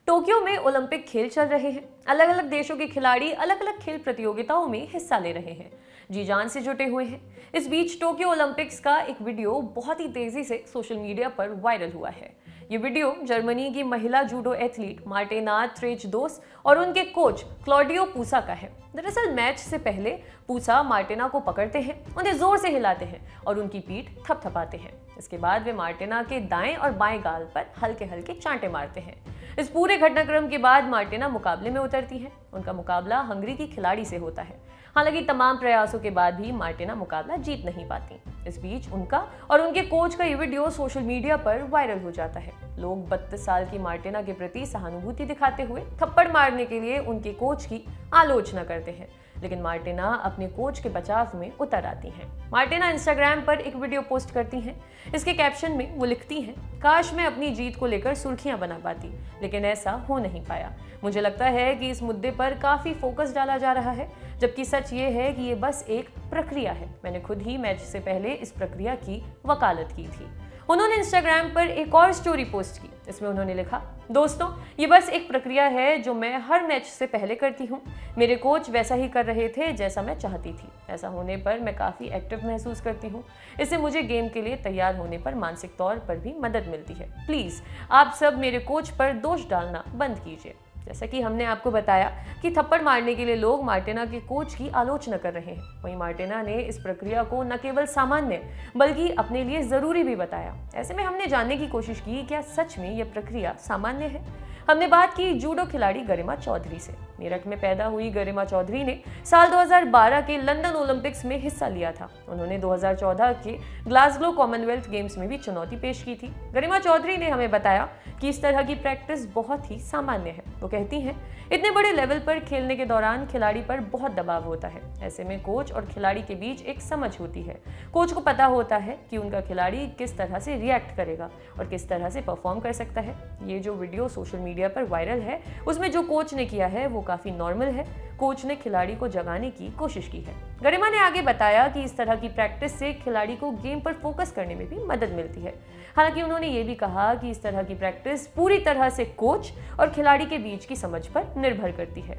Tokyo में Olympic खेल चल रहे हैं। अलग अलग देशों के खिलाड़ी अलग अलग खेल प्रतियोगिताओं में हिस्सा ले रहे हैं, जी जान से जुटे हुए हैं। इस बीच टोक्यो ओलंपिक्स का एक वीडियो बहुत ही तेजी से सोशल मीडिया पर वायरल हुआ है। ये वीडियो जर्मनी की महिला जूडो एथलीट मार्टिना त्रेचडोस और उनके कोच क्लॉडियो पूसा का है। दरअसल मैच से पहले पूसा मार्टिना को पकड़ते हैं, उन्हें जोर से हिलाते हैं और उनकी पीठ थपथपाते हैं। इसके बाद वे मार्टिना के दाएं और बाएं गाल पर हल्के हल्के चांटे मारते हैं। इस पूरे घटनाक्रम के बाद मार्टिना मुकाबले में उतरती है। उनका मुकाबला हंगरी की खिलाड़ी से होता है। हालांकि तमाम प्रयासों के बाद भी मार्टिना मुकाबला जीत नहीं पाती। इस बीच उनका और उनके कोच का ये वीडियो सोशल मीडिया पर वायरल हो जाता है। लोग 32 साल की मार्टिना के प्रति सहानुभूति दिखाते हुए थप्पड़ मारने के लिए उनके कोच की आलोचना करते हैं, लेकिन मार्टिना अपने कोच के बचाव में उतर आती हैं। मार्टिना इंस्टाग्राम पर एक वीडियो पोस्ट करती हैं। इसके कैप्शन में वो लिखती हैं, काश मैं अपनी जीत को लेकर सुर्खियां बना पाती, लेकिन ऐसा हो नहीं पाया। मुझे लगता है कि इस मुद्दे पर काफी फोकस डाला जा रहा है, जबकि सच ये है कि ये बस एक प्रक्रिया है। मैंने खुद ही मैच से पहले इस प्रक्रिया की वकालत की थी। उन्होंने इंस्टाग्राम पर एक और स्टोरी पोस्ट की। इसमें उन्होंने लिखा, दोस्तों ये बस एक प्रक्रिया है जो मैं हर मैच से पहले करती हूँ। मेरे कोच वैसा ही कर रहे थे जैसा मैं चाहती थी। ऐसा होने पर मैं काफ़ी एक्टिव महसूस करती हूँ। इससे मुझे गेम के लिए तैयार होने पर मानसिक तौर पर भी मदद मिलती है। प्लीज़ आप सब मेरे कोच पर दोष डालना बंद कीजिए। जैसा कि हमने आपको बताया कि थप्पड़ मारने के लिए लोग मार्टिना के कोच की आलोचना कर रहे हैं, वहीं मार्टिना ने इस प्रक्रिया को न केवल सामान्य बल्कि अपने लिए जरूरी भी बताया। ऐसे में हमने जानने की कोशिश की क्या सच में यह प्रक्रिया सामान्य है। हमने बात की जूडो खिलाड़ी गरिमा चौधरी से। मेरठ में पैदा हुई गरिमा चौधरी ने साल 2012 के लंदन ओलंपिक्स में हिस्सा लिया था। उन्होंने 2014 के ग्लासगो कॉमनवेल्थ गेम्स में भी चुनौती पेश की थी। गरिमा चौधरी ने हमें बताया कि इस तरह की प्रैक्टिस बहुत ही सामान्य है। वो कहती हैं, इतने बड़े लेवल पर खेलने के दौरान खिलाड़ी पर बहुत दबाव होता है। ऐसे में कोच और खिलाड़ी के बीच एक समझ होती है। कोच को पता होता है कि उनका खिलाड़ी किस तरह से रिएक्ट करेगा और किस तरह से परफॉर्म कर सकता है। ये जो वीडियो सोशल मीडिया पर वायरल है, उसमें जो कोच ने किया है वो काफी नॉर्मल है। कोच ने खिलाड़ी को जगाने की कोशिश की है। गरिमा ने आगे बताया कि इस तरह की प्रैक्टिस से खिलाड़ी को गेम पर फोकस करने में भी मदद मिलती है। हालांकि उन्होंने ये भी कहा कि इस तरह की प्रैक्टिस पूरी तरह से कोच और खिलाड़ी के बीच की समझ पर निर्भर करती है।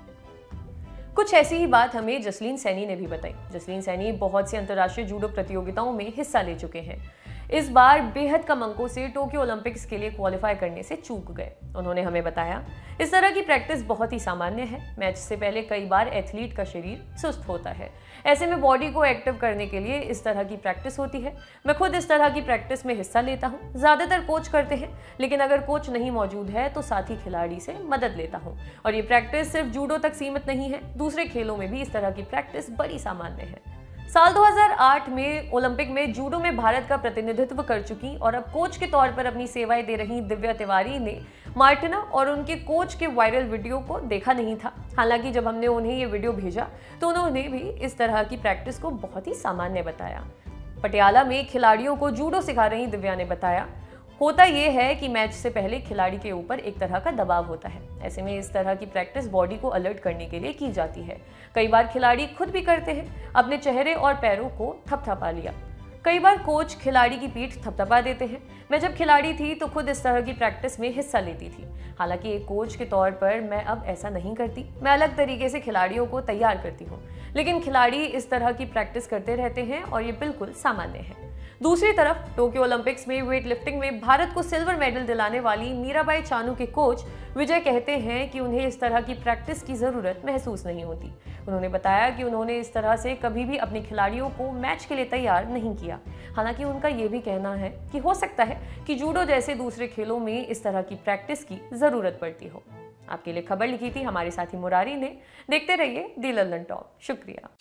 कुछ ऐसी ही बात हमें जसलीन सैनी ने भी बताई। जसलीन सैनी बहुत सी अंतर्राष्ट्रीय जूडो प्रतियोगिताओं में हिस्सा ले चुके हैं। इस बार बेहद कम अंकों से टोक्यो ओलंपिक्स के लिए क्वालिफाई करने से चूक गए। उन्होंने हमें बताया, इस तरह की प्रैक्टिस बहुत ही सामान्य है। मैच से पहले कई बार एथलीट का शरीर सुस्त होता है। ऐसे में बॉडी को एक्टिव करने के लिए इस तरह की प्रैक्टिस होती है। मैं खुद इस तरह की प्रैक्टिस में हिस्सा लेता हूँ। ज्यादातर कोच करते हैं, लेकिन अगर कोच नहीं मौजूद है तो साथी खिलाड़ी से मदद लेता हूँ। और ये प्रैक्टिस सिर्फ जूडो तक सीमित नहीं है, दूसरे खेलों में भी इस तरह की प्रैक्टिस बड़ी सामान्य है। साल 2008 में ओलंपिक में जूडो में भारत का प्रतिनिधित्व कर चुकी और अब कोच के तौर पर अपनी सेवाएं दे रही दिव्या तिवारी ने मार्टिना और उनके कोच के वायरल वीडियो को देखा नहीं था। हालांकि जब हमने उन्हें ये वीडियो भेजा तो उन्होंने भी इस तरह की प्रैक्टिस को बहुत ही सामान्य बताया। पटियाला में खिलाड़ियों को जूडो सिखा रही दिव्या ने बताया, होता यह है कि मैच से पहले खिलाड़ी के ऊपर एक तरह का दबाव होता है। ऐसे में इस तरह की प्रैक्टिस बॉडी को अलर्ट करने के लिए की जाती है। कई बार खिलाड़ी खुद भी करते हैं, अपने चेहरे और पैरों को थपथपा लिया। कई बार कोच खिलाड़ी की पीठ थपथपा देते हैं। मैं जब खिलाड़ी थी तो खुद इस तरह की प्रैक्टिस में हिस्सा लेती थी। हालांकि एक कोच के तौर पर मैं अब ऐसा नहीं करती। मैं अलग तरीके से खिलाड़ियों को तैयार करती हूँ, लेकिन खिलाड़ी इस तरह की प्रैक्टिस करते रहते हैं और ये बिल्कुल सामान्य है। दूसरी तरफ टोक्यो ओलंपिक्स में वेट लिफ्टिंग में भारत को सिल्वर मेडल दिलाने वाली मीराबाई चानू के कोच विजय कहते हैं कि उन्हें इस तरह की प्रैक्टिस की जरूरत महसूस नहीं होती। उन्होंने बताया कि उन्होंने इस तरह से कभी भी अपने खिलाड़ियों को मैच के लिए तैयार नहीं किया। हालांकि उनका ये भी कहना है कि हो सकता है कि जूडो जैसे दूसरे खेलों में इस तरह की प्रैक्टिस की जरूरत पड़ती हो। आपके लिए खबर लिखी थी हमारे साथी मुरारी ने। देखते रहिए दी लंदन टॉक। शुक्रिया।